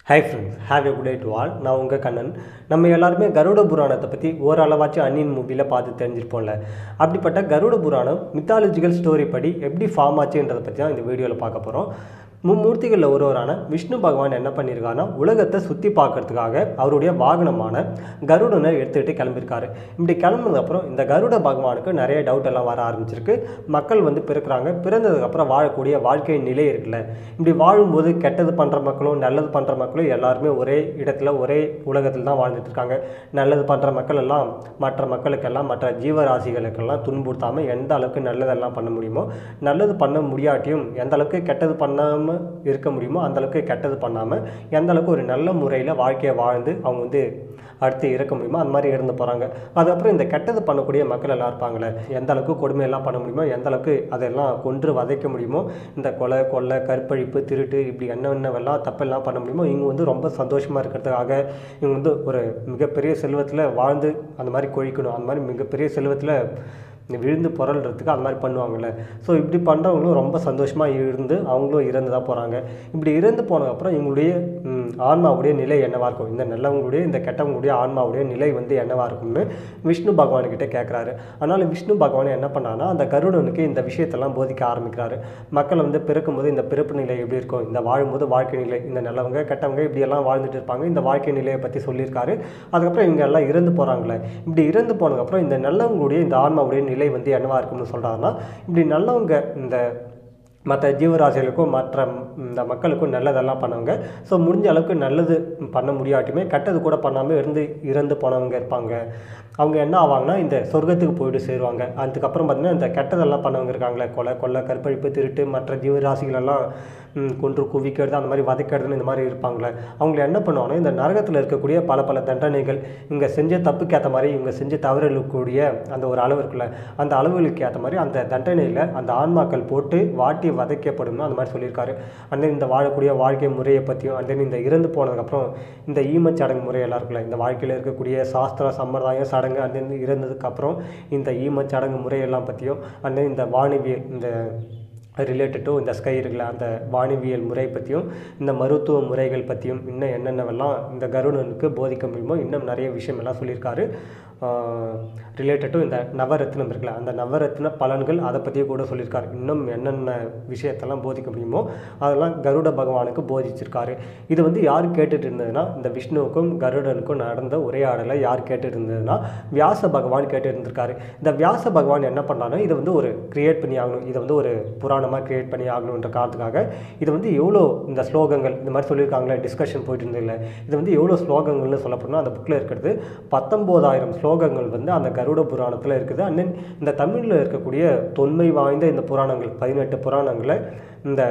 Hi friends, have a good day to all. நான் உங்கள் கண்ணன். நம்ம எல்லாருமே கருட புராணத்தை பற்றி ஓரளவாச்சும் அன்னியன் மூவியில் பார்த்து தெரிஞ்சிருப்போம்ல. அப்படிப்பட்ட கருட புராணம் மித்தாலஜிக்கல் ஸ்டோரி படி எப்படி ஃபார்ம் ஆச்சுன்றதை பற்றி தான் இந்த வீடியோவில் பார்க்க போகிறோம். மும்மூர்த்திகளில் ஒருவரான விஷ்ணு பகவான் என்ன பண்ணியிருக்காருன்னா உலகத்தை சுற்றி பார்க்கறதுக்காக அவருடைய வாகனமான கருடனை எடுத்துகிட்டு கிளம்பியிருக்காரு. இப்படி கிளம்புனதுக்கப்புறம் இந்த கருட பகவானுக்கு நிறைய டவுட் எல்லாம் வர ஆரம்பிச்சிருக்கு. மக்கள் பிறக்கிறாங்க, பிறந்ததுக்கப்புறம் வாழக்கூடிய வாழ்க்கை நிலை இருக்குல்ல, இப்படி வாழும்போது கெட்டது பண்ணுற மக்களும் நல்லது பண்ணுற மக்களும் எல்லாருமே ஒரே இடத்துல ஒரே உலகத்தில் தான் வாழ்ந்துட்டு இருக்காங்க. நல்லது பண்ணுற மக்கள் எல்லாம் மற்ற மக்களுக்கெல்லாம் மற்ற ஜீவராசிகளுக்கெல்லாம் துன்புறுத்தாமல் எந்த அளவுக்கு நல்லதெல்லாம் பண்ண முடியுமோ, நல்லது பண்ண முடியாட்டியும் எந்த அளவுக்கு கெட்டது பண்ணாமல் இருக்க முடியுமோ அந்த அளவுக்கு கெட்டது பண்ணாமல் எந்த அளவுக்கு ஒரு நல்ல முறையில் வாழ்க்கையை வாழ்ந்து அவங்க அடுத்து இருக்க முடியுமோ அந்த மாதிரி இருந்து போகிறாங்க. அதுக்கப்புறம் இந்த கெட்டது பண்ணக்கூடிய மக்கள் எல்லாம் இருப்பாங்களே, எந்த அளவுக்கு கொடுமையெல்லாம் பண்ண முடியுமோ, எந்த அளவுக்கு அதெல்லாம் கொன்று வதைக்க முடியுமோ, இந்த கொலை கற்பழிப்பு திருட்டு இப்படி என்னென்னவெல்லாம் தப்பெல்லாம் பண்ண முடியுமோ, இவங்க ரொம்ப சந்தோஷமாக இருக்கிறதுக்காக இவங்க ஒரு மிகப்பெரிய செல்வத்தில் வாழ்ந்து அந்த மாதிரி கொழிக்கணும், அந்த மாதிரி மிகப்பெரிய செல்வத்தில் விழுந்து புரள்றதுக்கு அந்த மாதிரி பண்ணுவாங்கள்ல. ஸோ இப்படி பண்ணுறவங்களும் ரொம்ப சந்தோஷமாக இருந்து அவங்களும் இறந்து தான் போகிறாங்க. இப்படி இறந்து போனதுக்கப்புறம் இவங்களுடைய ஆன்மாவுடைய நிலை என்னவாக இருக்கும், இந்த நல்லவங்களுடைய இந்த கெட்டவங்களுடைய ஆன்மாவுடைய நிலை என்னவாக இருக்கும்னு விஷ்ணு பகவான்கிட்ட கேட்குறாரு. அதனால் விஷ்ணு பகவான் என்ன பண்ணான்னா அந்த கருடனுக்கு இந்த விஷயத்தெல்லாம் போதிக்க ஆரம்பிக்கிறாரு. மக்கள் பிறக்கும்போது இந்த பிறப்பு நிலை எப்படி இருக்கும், இந்த வாழும்போது வாழ்க்கை நிலை, இந்த நல்லவங்க கெட்டவங்க இப்படியெல்லாம் வாழ்ந்துட்டு இருப்பாங்க, இந்த வாழ்க்கை நிலையை பற்றி சொல்லியிருக்காரு. அதுக்கப்புறம் இவங்க எல்லாம் இறந்து போகிறாங்களே, இப்படி இறந்து போனதுக்கப்புறம் இந்த நல்லவங்களுடைய இந்த ஆன்மாவுடைய நிலை என்னவா இருக்கும்னு சொல்கிறாருன்னா, இப்படி நல்லவங்க இந்த மற்ற ஜீவராசிகளுக்கும் மற்ற இந்த மக்களுக்கும் நல்லதெல்லாம் பண்ணவங்க, ஸோ முடிஞ்ச அளவுக்கு நல்லது பண்ண முடியாட்டுமே கெட்டது கூட பண்ணாமல் இறந்து போனவங்க இருப்பாங்க. அவங்க என்ன ஆவாங்கன்னா இந்த சொர்க்கத்துக்கு போயிட்டு சேருவாங்க. அதுக்கப்புறம் பார்த்திங்கன்னா இந்த கெட்டதெல்லாம் பண்ணவங்க இருக்காங்களே, கொலை கற்பழிப்பு திருட்டு மற்ற ஜீவராசிகளெல்லாம் கொன்று குவிக்கிறது அந்த மாதிரி வதைக்கிறதுன்னு இந்த மாதிரி இருப்பாங்களே, அவங்கள என்ன பண்ணுவாங்கன்னா இந்த நரகத்தில் இருக்கக்கூடிய பல தண்டனைகள் இவங்க செஞ்ச தப்புக்கு ஏற்ற மாதிரி இவங்க செஞ்ச தவறுகளுக்கூடிய அந்த ஒரு அளவு இருக்குல்ல, அந்த அளவுகளுக்கு ஏற்ற மாதிரி அந்த தண்டனையில் அந்த ஆன்மாக்கள் போட்டு வாட்டி வதைக்கப்படும் அந்த மாதிரி சொல்லியிருக்காரு. அண்ட் இந்த வாழக்கூடிய வாழ்க்கை முறையை பற்றியும் அண்ட் இந்த இறந்து போனதுக்கப்புறம் இந்த ஈமச்சடங்கு முறையெல்லாம் இருக்குல்ல, இந்த வாழ்க்கையில் இருக்கக்கூடிய சாஸ்திர சம்பிரதாயம் சடங்கு அண்ட் இறந்ததுக்கப்புறம் இந்த ஈமச்சடங்கு முறையெல்லாம் பற்றியும் அண்ட் இந்த வானவியல் இந்த ரிலேட்டட் டு இந்த ஸ்கை இருக்குல்ல அந்த வானவியல் முறை பற்றியும் இந்த மருத்துவ முறைகள் பற்றியும் இன்னும் என்னென்னவெல்லாம் இந்த கருடனுக்கு போதிக்க முடியுமோ இன்னும் நிறைய விஷயமெல்லாம் சொல்லியிருக்காரு. ரிலேட்டட் டு இந்த நவரத்னம் இருக்குல்ல அந்த நவரத்ன பலன்கள் அதை பற்றியும் கூட சொல்லியிருக்காரு. இன்னும் என்னென்ன விஷயத்தெல்லாம் போதிக்க முடியுமோ அதெல்லாம் கருட பகவானுக்கு போதிச்சிருக்காரு. இது யார் கேட்டுட்டு இருந்ததுன்னா இந்த விஷ்ணுவுக்கும் கருடனுக்கும் நடந்த உரையாடலை யார் கேட்டுட்டு இருந்ததுன்னா வியாச பகவான் கேட்டு இருந்திருக்காரு. இந்த வியாச பகவான் என்ன பண்ணாலும் இதை ஒரு கிரியேட் பண்ணி ஆகணும், இதை ஒரு புராணமாக கிரியேட் பண்ணி ஆகணுன்ற காரணத்துக்காக இது எவ்வளோ இந்த ஸ்லோகங்கள் இந்த மாதிரி சொல்லியிருக்காங்களே டிஸ்கஷன் போயிட்டு இருந்ததில்லை, இது எவ்வளோ ஸ்லோகங்கள்னு சொல்லப்போனால் அந்த புக்கில் இருக்கிறது 19,000 ஸ்லோகங்கள் அந்த கருட புராணத்தில் இருக்குது. அண்ட் தென் இந்த தமிழில் இருக்கக்கூடிய தொன்மை வாய்ந்த இந்த புராணங்கள் 18 புராணங்களில் இந்த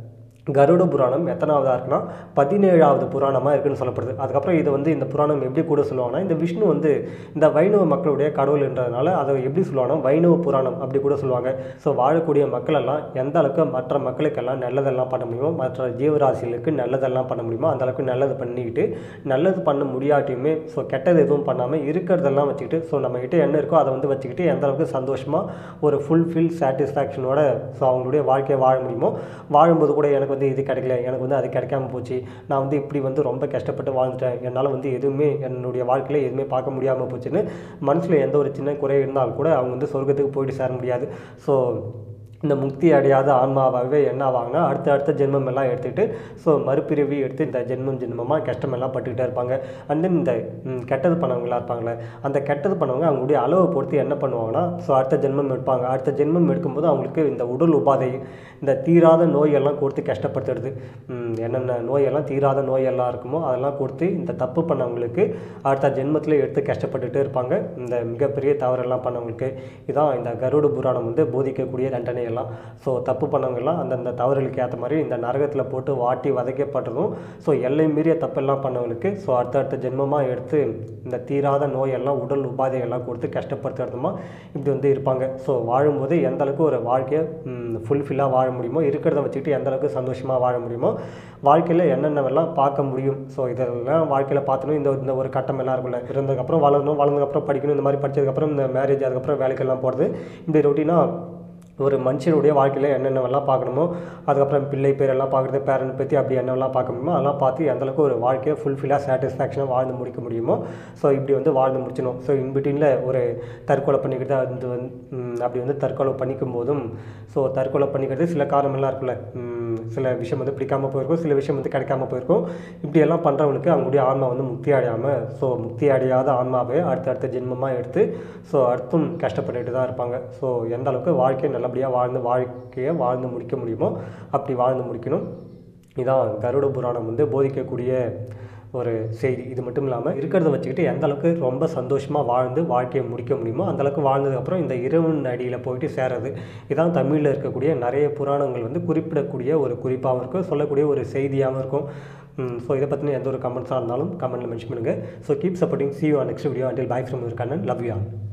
கருட புராணம் எத்தனாவதாக இருக்குன்னா 17ஆவது புராணமாக இருக்குன்னு சொல்லப்படுது. அதுக்கப்புறம் இது இந்த புராணம் எப்படி கூட சொல்லுவாங்கன்னா இந்த விஷ்ணு இந்த வைணவ மக்களுடைய கடவுள்ன்றதுனால அதை எப்படி சொல்லுவாங்கன்னா வைணவ புராணம் அப்படி கூட சொல்லுவாங்க. ஸோ வாழக்கூடிய மக்களெல்லாம் எந்த அளவுக்கு மற்ற மக்களுக்கெல்லாம் நல்லதெல்லாம் பண்ண முடியுமோ, மற்ற ஜீவராசிகளுக்கு நல்லதெல்லாம் பண்ண முடியுமோ அந்த அளவுக்கு நல்லது பண்ணிக்கிட்டு, நல்லது பண்ண முடியாட்டியுமே ஸோ கெட்டது எதுவும் பண்ணாமல் இருக்கிறதெல்லாம் வச்சுக்கிட்டு, ஸோ நம்மகிட்ட என்ன இருக்கோ அதை வச்சுக்கிட்டு எந்த அளவுக்கு சந்தோஷமாக ஒரு ஃபுல்ஃபில் சாட்டிஸ்ஃபேக்ஷனோட ஸோ அவங்களுடைய வாழ்க்கையை வாழ முடியுமோ, வாழும்போது கூட எனக்கு இது கிடைக்கல, எனக்கு அது கிடைக்காம போச்சு, நான் இப்படி ரொம்ப கஷ்டப்பட்டு வாழ்ந்துட்டேன், என்னால் எதுவுமே என்னுடைய வாழ்க்கையில் எதுவுமே பார்க்க முடியாமல் போச்சுன்னு மனசில் எந்த ஒரு சின்ன குறை இருந்தாலும் கூட அவங்க சொர்க்கத்துக்கு போயிட்டு சேர முடியாது. ஸோ இந்த முக்தி அடையாத ஆன்மாவாகவே என்ன ஆவாங்கன்னா அடுத்த ஜென்மம் எல்லாம் எடுத்துக்கிட்டு ஸோ மறுபிறவி எடுத்து இந்த ஜென்மமாக கஷ்டமெல்லாம் பட்டுக்கிட்டே இருப்பாங்க. அண்ட் தென் இந்த கெட்டது பண்ணவங்களாக இருப்பாங்களே, அந்த கெட்டது பண்ணவங்க அவங்களுடைய அளவை பொறுத்து என்ன பண்ணுவாங்கன்னா ஸோ அடுத்த ஜென்மம் எடுப்பாங்க. அடுத்த ஜென்மம் எடுக்கும்போது அவங்களுக்கு இந்த உடல் உபாதை இந்த தீராத நோயெல்லாம் கொடுத்து கஷ்டப்படுத்துறது, என்னென்ன நோயெல்லாம் தீராத நோயெல்லாம் இருக்குமோ அதெல்லாம் கொடுத்து இந்த தப்பு பண்ணவங்களுக்கு அடுத்த ஜென்மத்தில் எடுத்து கஷ்டப்பட்டுகிட்டே இருப்பாங்க. இந்த மிகப்பெரிய தவறெல்லாம் பண்ணவங்களுக்கு இதான் இந்த கருட புராணம் போதிக்கக்கூடிய தண்டனை எல்லாம். ஸோ தப்பு பண்ணவங்கெல்லாம் அந்தந்த தவறுகளுக்கு ஏற்ற மாதிரி இந்த நரகத்தில் போட்டு வாட்டி வதைக்கப்பட்டதும், ஸோ எல்லை மீறிய தப்பெல்லாம் பண்ணவங்களுக்கு ஸோ அடுத்த ஜென்மமாக எடுத்து இந்த தீராத நோயெல்லாம் உடல் உபாதைகள்லாம் கொடுத்து கஷ்டப்படுத்துறதுமா இப்படி இருப்பாங்க. ஸோ வாழும்போது எந்த அளவுக்கு ஒரு வாழ்க்கையை ஃபுல்ஃபில்லாக வாழ முடியுமோ, இருக்கிறத வச்சுக்கிட்டு எந்த அளவுக்கு சந்தோஷமாக வாழ முடியுமோ, வாழ்க்கையில் என்னென்னவெல்லாம் பார்க்க முடியும், ஸோ இதெல்லாம் வாழ்க்கையில் பார்த்தணும். இந்த ஒரு கட்டம் எல்லாம் இருக்குல்ல, இருந்ததுக்கப்புறம் வளர்ந்ததுக்கப்புறம் படிக்கணும், இந்த மாதிரி படித்ததுக்கப்புறம் இந்த மேரேஜ், அதுக்கப்புறம் வேலைக்கெல்லாம் போகிறது, இப்படி ரொட்டீனாக ஒரு மனுஷனுடைய வாழ்க்கையில் என்னென்னவெல்லாம் பார்க்கணுமோ, அதுக்கப்புறம் பிள்ளை பேரெல்லாம் பார்க்குறது, பேரண்ட் பற்றி அப்படி என்னெல்லாம் பார்க்க முடியுமோ அதெல்லாம் பார்த்து எந்தளவுக்கு ஒரு வாழ்க்கையை ஃபுல்ஃபில்லாக சாட்டிஸ்ஃபேக்ஷனாக வாழ்ந்து முடிக்க முடியுமோ, ஸோ இப்படி வந்து வாழ்ந்து முடிச்சிடும். ஸோ இன்பிட்வீனில் ஒரு தற்கொலை பண்ணிக்கிட்டு அப்படி வந்து தற்கொலை பண்ணிக்கும் போதும், ஸோ தற்கொலை பண்ணிக்கிறது சில காரணமெல்லாம் இருக்குல்ல, சில விஷயம் வந்து பிடிக்காமல் போயிருக்கும், சில விஷயம் வந்து கிடைக்காம போயிருக்கும். இப்படியெல்லாம் பண்ணுறவங்களுக்கு அவங்களுடைய ஆன்மா வந்து முக்தி அடையாமல், ஸோ முக்தி அடையாத ஆன்மாவே அடுத்த ஜென்மமாக எடுத்து ஸோ அடுத்தும் கஷ்டப்பட்டுட்டு தான் இருப்பாங்க. ஸோ எந்த அளவுக்கு வாழ்க்கையை நல்லபடியாக வாழ்ந்து முடிக்க முடியுமோ அப்படி வாழ்ந்து முடிக்கணும். இதான் கருட புராணம் வந்து போதிக்கக்கூடிய ஒரு செய்தி. இது மட்டும் இல்லாமல் இருக்கிறத வச்சுக்கிட்டு எந்த அளவுக்கு ரொம்ப சந்தோஷமாக வாழ்ந்து வாழ்க்கையை முடிக்க முடியுமோ அந்தளவுக்கு வாழ்ந்ததுக்கப்புறம் இந்த இறைவன் அடியில் போயிட்டு சேரது. இதான் தமிழில் இருக்கக்கூடிய நிறைய புராணங்கள் வந்து குறிப்பிடக்கூடிய ஒரு குறிப்பாகவும் இருக்கும், சொல்லக்கூடிய ஒரு செய்தியாகவும் இருக்கும். ஸோ இதை பற்றின எந்த ஒரு கமெண்ட்ஸாக இருந்தாலும் கமெண்ட்டில் மென்ஷன் பண்ணுங்கள். So keep supporting. see you on next video. Until bye from your Kannan. Love you all.